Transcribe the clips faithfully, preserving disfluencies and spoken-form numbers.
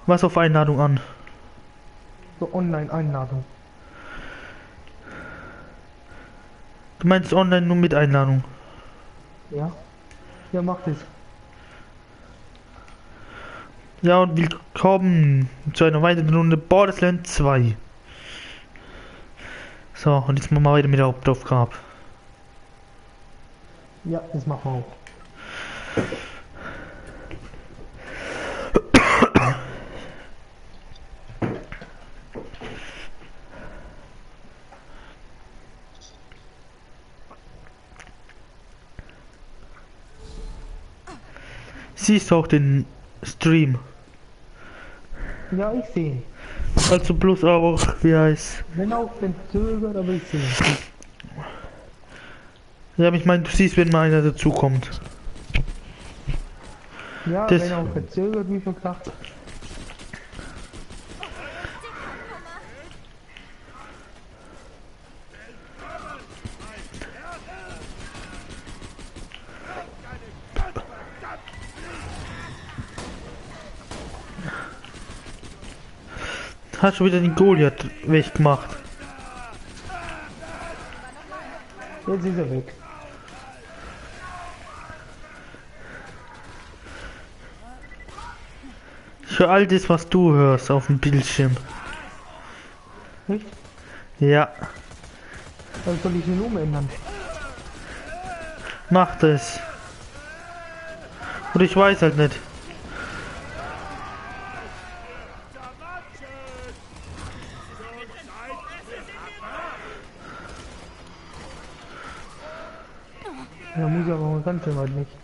Was auf Einladung an? So Online-Einladung. Du meinst online nur mit Einladung? Ja? Ja, macht es. Ja, und willkommen zu einer weiteren Runde Borderlands zwei. So, und jetzt machen wir weiter mit der Hauptaufgabe. Ja, das machen wir auch. Siehst du auch den Stream? Ja, ich sehe. Also bloß auch, wie heißt? Wenn auch verzögert, aber ich sehe. Ja, aber ich meine, du siehst, wenn mal einer dazukommt. Ja, Das- wenn auch verzögert, wie schon gesagt. Hast du wieder den Goliath weggemacht? Jetzt ist er weg. Ich höre all das, was du hörst auf dem Bildschirm. Nicht? Ja, Dann soll ich ihn umändern. mach das. Und ich weiß halt nicht. Ja, muss ich aber mal ganz schön weit nicht.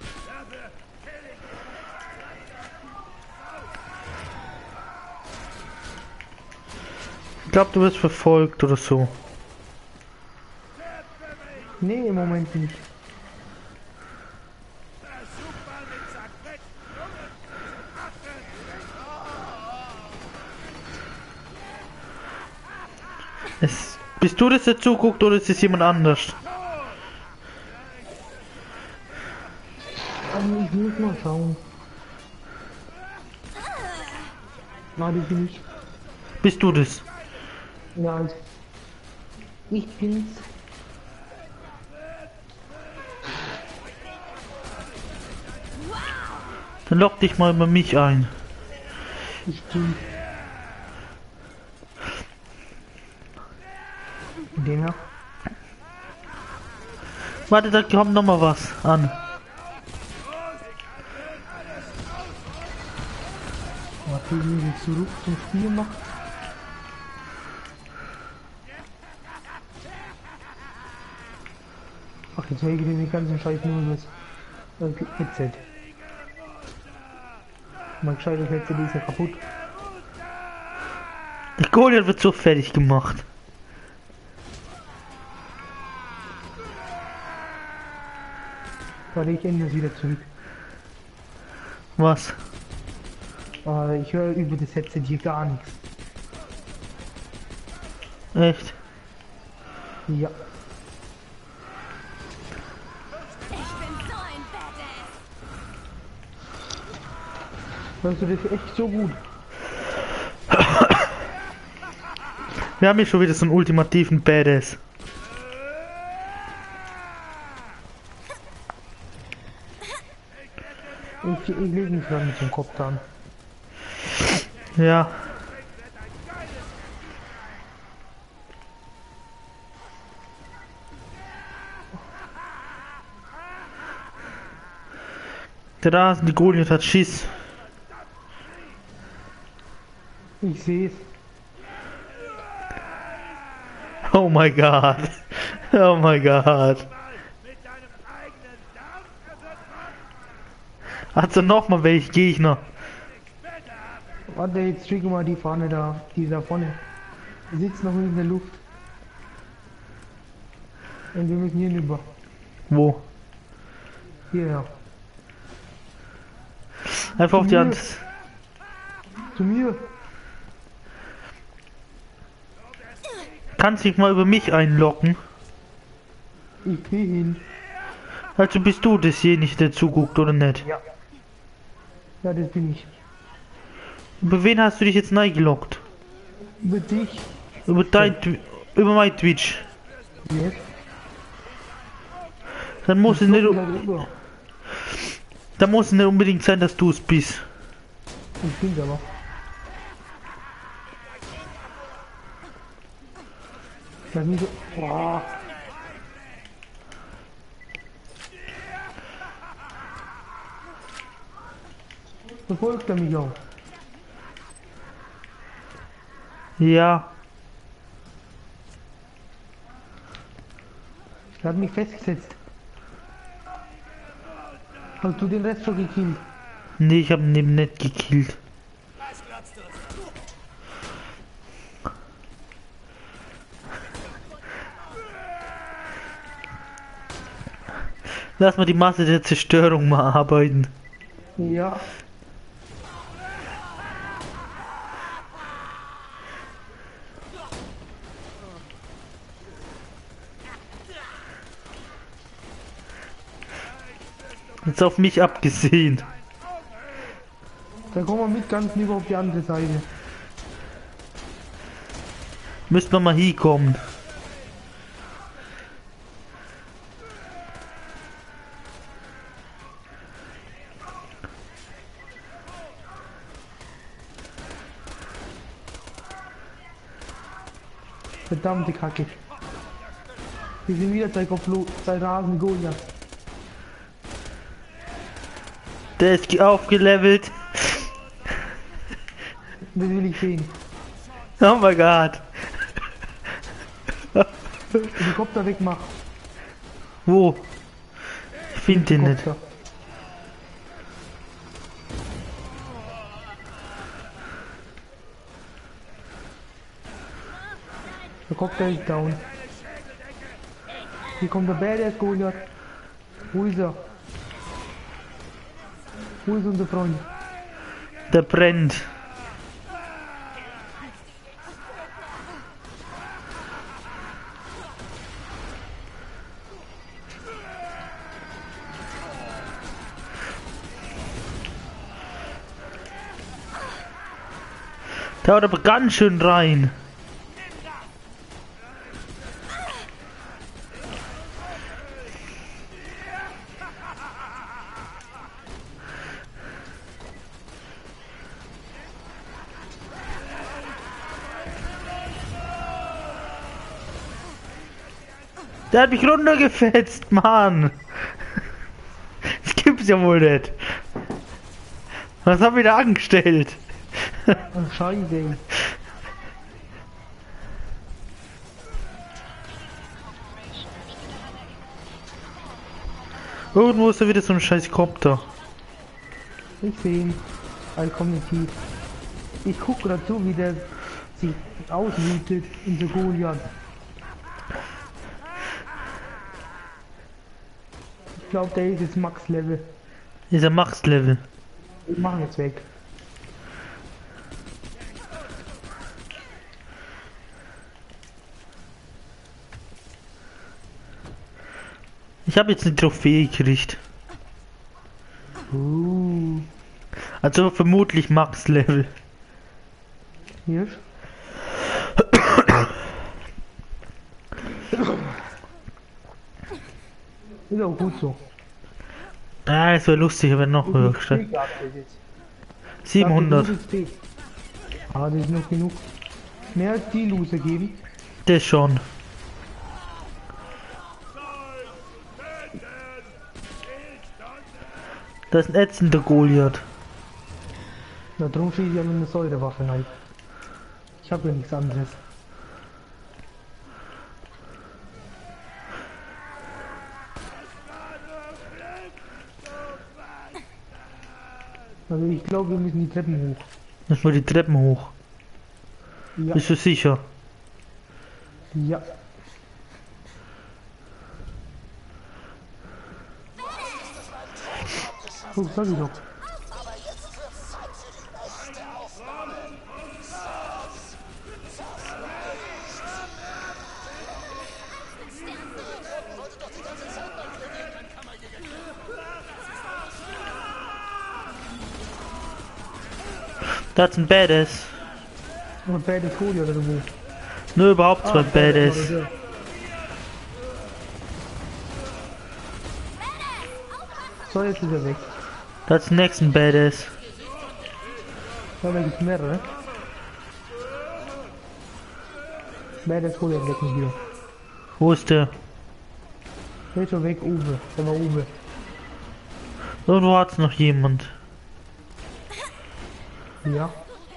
Ich glaube, du wirst verfolgt oder so. Nee, im Moment nicht. Es, bist du das, der zuguckt, oder ist es jemand anders? Also ich muss mal schauen. Nein, das bin ich. Bist du das? Ja, also ich bin's. Dann lock dich mal über mich ein. Ich bin. Den her. Warte, da kommt noch mal was an. Warte, ich muss jetzt zurück zum Spiel machen. Ach, jetzt höre ich den ganzen Scheiß nur das äh, Headset. Mein gescheites Headset ist ja kaputt. Der Goliath wird so fertig gemacht. Warte, ich ändere es wieder zurück. Was? Äh, ich höre über das Headset hier gar nichts. Echt? Ja. Ich bin so ein Badass. Hörst du das echt so gut? Wir haben hier schon wieder so einen ultimativen Badass. Ich, ich lege mich gerade mit dem Kopf dran. Ja. Der Rasen, die Goliath hat Schiss. Ich sehe es. Oh my god. Oh my god. Also nochmal welche Gegner. Warte, jetzt schicke mal die Fahne da, die da vorne. Die sitzt noch in der Luft. Und wir müssen hier rüber. Wo? Hierher. Einfach auf die Hand. Zu mir. Kannst dich mal über mich einloggen. Ich geh hin. Also bist du dasjenige, der zuguckt, oder nicht? Ja. Ja, das bin ich. Über wen hast du dich jetzt eingeloggt? Über dich. Über dein, Twi- über mein Twitch. Jetzt. Dann muss es So nicht, wieder drüber. dann muss es nicht unbedingt sein, dass du es bist. Ich bin's aber. Lass mich so. Boah. Verfolgt er mich auch? Ja, Er hat mich festgesetzt. Hast du den Rest schon gekillt? nee, ich habe ihn eben nicht gekillt. Lass mal die Masse der Zerstörung mal arbeiten. Ja. Jetzt auf mich abgesehen. Dann kommen wir mit ganz lieber auf die andere Seite. Müsste man mal hinkommen. Verdammte Kacke. Wir sind wieder Zeit auf Lo Zeit Rasen Goliath. Der ist aufgelevelt. Das will ich sehen. Oh mein Gott. Helikopter wegmachen. Wo? Ich finde den nicht. Helikopter. Der Helikopter ist down. Hier kommt der Badass Goliath. Wo ist er? Wo ist unser Freund? Der brennt. Der haut aber ganz schön rein. Der hat mich runtergefetzt, Mann. Das gibt's ja wohl nicht. Was hab ich da angestellt? Oh, Scheiße. Irgendwo ist da wieder so ein scheiß Kopter. Ich sehe ihn. Als Kommentativ. Ich guck gerade zu, wie der sich auswütet in der Goliath. Ich glaube, der ist jetzt Max-Level. Dieser Max-Level. Wir machen jetzt weg. Ich habe jetzt eine Trophäe gekriegt. Uh, Also vermutlich Max-Level. hier. Ist auch gut so. Ah, es wäre lustig, wenn noch höher steht. siebenhundert. Ah, das ist noch genug. Mehr als die Loser geben. Das schon. Das ist ein ätzender Goliath. Na, drum schieße ich ja mit einer Säurewaffe rein. Ich habe ja nichts anderes. Also ich glaube, wir müssen die Treppen hoch. Müssen wir die Treppen hoch. Ja. Bist du sicher? Ja. Oh, sag ich doch. Das ist ein Badass. Und beide Folie oder wo? Nur überhaupt zwei Badass. Badass. So, jetzt ist er weg. Das ist nächst ein Badass. Ja, da gibt's mehrere. Badass Folie wecken hier. Wo ist der? Der ist schon weg, Uwe. Der war Uwe. Irgendwo hat's noch jemand. Ja.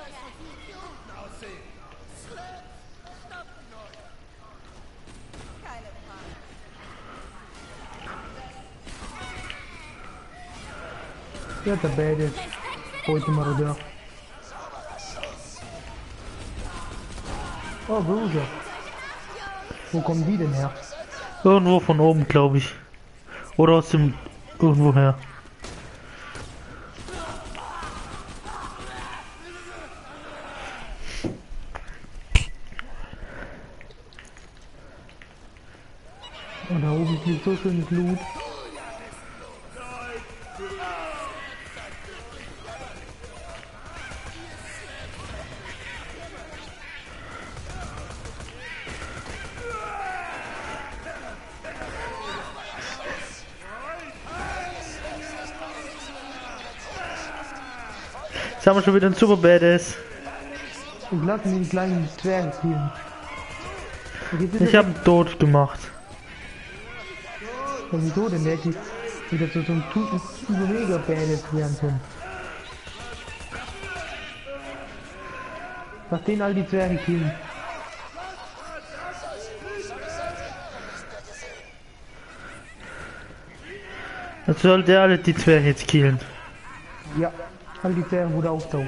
Ja, der Badass. Heute Marodeur. Oh, Bruder. Wo kommen die denn her? Irgendwo von oben, glaube ich. Oder aus dem... irgendwo her. Und da oben liegt so schönes Loot. Jetzt haben wir schon wieder einen Super Badass. Ich lasse den kleinen Zwerg spielen. Ich habe ihn tot gemacht. Ja, wieso denn? Der hätte wieder so, so ein mega Badass werden können. Lass den all die Zwerge killen. Jetzt sollte er alle die Zwerge jetzt killen. Ja, all die Zwerge wurde auftaucht.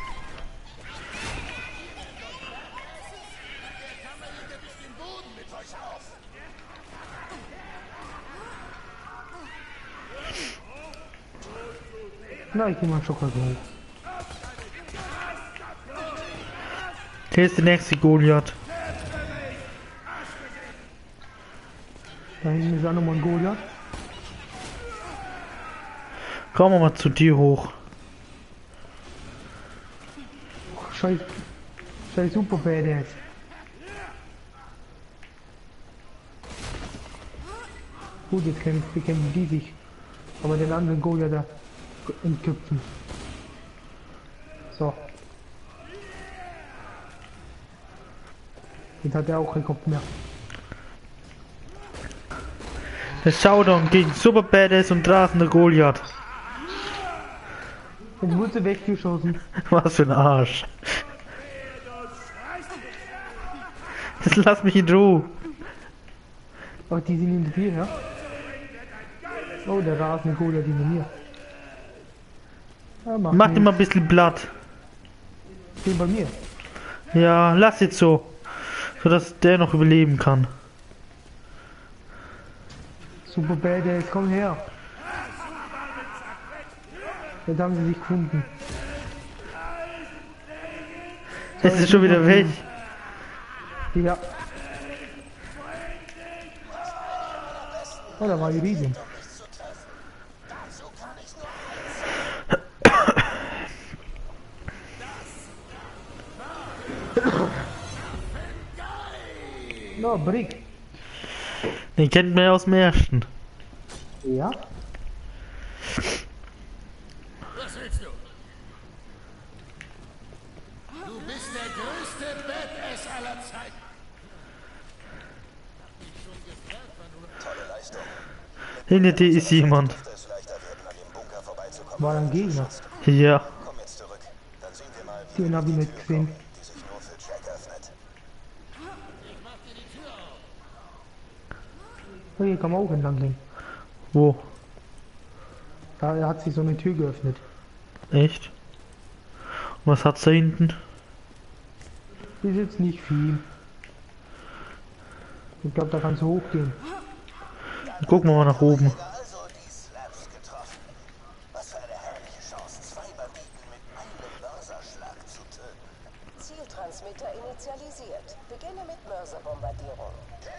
Na, ich geh mal Schokolade hoch. Hier ist der nächste Goliath. Da hinten ist auch nochmal ein Goliath. Kommen wir mal zu dir hoch. Scheiß, scheiß super Badass. Gut, jetzt kämpfen, bekämpfen die sich. Aber den anderen Goliath da entköpfen. So. Jetzt hat er auch keinen Kopf mehr. Der Showdown gegen Super Badass und rasender Goliath. Jetzt wurde sie weggeschossen. Was für ein Arsch. Jetzt lass mich in Ruhe. Ach, die sind hinter dir, ja? Oh, der rasende Goliath hinter mir. Ja, mach Mach nichts. immer ein bisschen Blatt. Den bei mir. Ja, lass jetzt so. So dass der noch überleben kann. Super Badass, komm her. Jetzt haben sie sich gefunden. Jetzt ist schon wieder weg. Ja. Oh, da war die Riesen. No, Brick. Den kennt man ja aus dem ersten. Ja? Was willst du? Du bist der größte Badass aller Zeiten. Tolle Leistung. Hinter dir ist jemand. Dürfte es leichter werden, an dem Bunker vorbeizukommen. War ein Gegner. Ja. Komm jetzt zurück. Dann sehen wir mal, wie Den hab ich nicht gesehen. die sich nur für Jack öffnet. Oh, hier kann man auch entlang gehen. Wo? Da hat sich so eine Tür geöffnet. Echt? Und was hat's da hinten? Ist jetzt nicht viel. Ich glaube, da kannst du hochgehen. Gucken wir mal nach oben. Also die Slaps getroffen. Was für eine herrliche Chance, zwei Banditen mit einem Mörserschlag zu töten. Zieltransmitter initialisiert. Beginne mit Mörserbombardierung.